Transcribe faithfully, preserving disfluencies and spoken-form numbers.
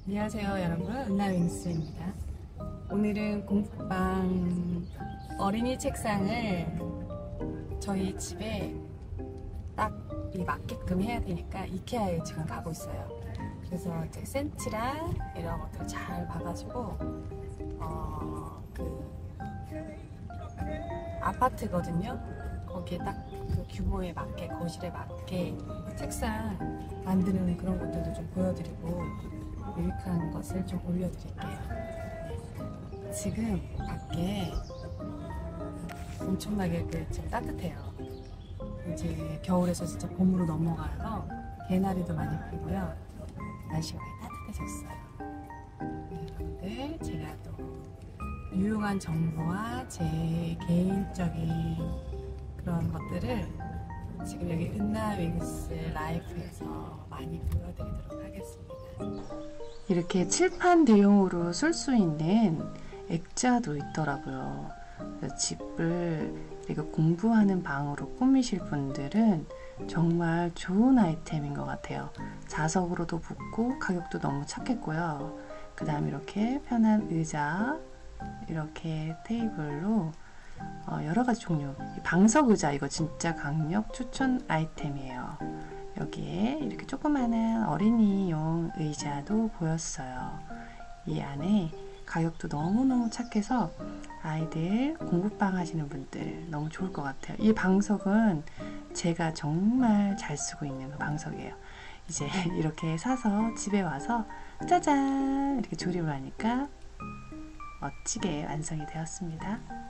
안녕하세요 여러분, 은나윙스입니다. 오늘은 공부방 어린이 책상을 저희 집에 딱 이 맞게끔 해야 되니까 이케아에 지금 가고 있어요. 그래서 이제 센치랑 이런 것들 잘 봐가지고 어, 그 아파트거든요. 거기에 딱 그 규모에 맞게, 거실에 맞게 책상 만드는 그런 것들도 좀 보여드리고 유익한 것을 좀 올려드릴게요. 지금 밖에 엄청나게 그 지금 따뜻해요. 이제 겨울에서 진짜 봄으로 넘어가서 개나리도 많이 피고요. 날씨가 많이 따뜻해졌어요. 여러분들, 제가 또 유용한 정보와 제 개인적인 그런 것들을 지금 여기 은나윙스 라이프에서 많이 보여드리도록 하겠습니다. 이렇게 칠판 대용으로 쓸 수 있는 액자도 있더라고요. 집을 이렇게 공부하는 방으로 꾸미실 분들은 정말 좋은 아이템인 것 같아요. 자석으로도 붙고 가격도 너무 착했고요. 그 다음에 이렇게 편한 의자, 이렇게 테이블로 어, 여러가지 종류. 방석 의자, 이거 진짜 강력 추천 아이템이에요. 여기에 이렇게 조그마한 어린이용 의자도 보였어요. 이 안에 가격도 너무너무 착해서 아이들 공부방 하시는 분들 너무 좋을 것 같아요. 이 방석은 제가 정말 잘 쓰고 있는 그 방석이에요. 이제 이렇게 사서 집에 와서 짜잔 이렇게 조립을 하니까 멋지게 완성이 되었습니다.